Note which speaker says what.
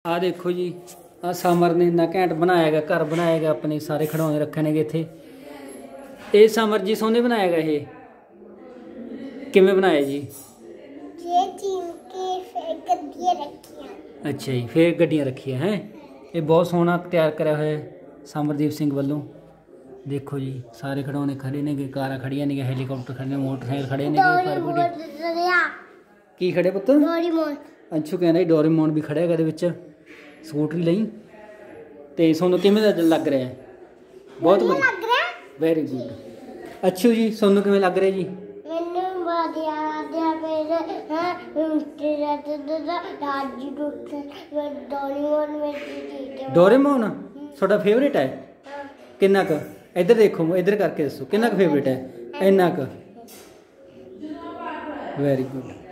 Speaker 1: आ देखो जी, आ समर ने इन्ना घैंट बनाया गया, घर बनाया गया अपने, सारे खिडौने रखे ने इत्थे। ये समर जी सोने बनाया गया, ये किवें बनाया जी? अच्छा जी, फिर गड्डियां रखियां हैं। ये बहुत सोहना तैयार करा हुआ है समरदीप सिंह वालों। देखो जी सारे खिडौने खड़े ने, कारां खड़ियां ने, हैलीकॉप्टर खड़े ने, मोटरसाइकिल खड़े ने, की खड़े पुत्त? अंशु कहना डोरेमोन भी खड़ा है स्कूटरी लई। तो सोनू किवें दा लग रहा है? बहुत वेरी गुड। अच्छू जी सोनू किवें लग रहा जी? डोरेमोन थोड़ा फेवरेट है? किन्ना क? इधर देखो, इधर करके दसो किन्ना क फेवरेट है? इन्ना क? Very good.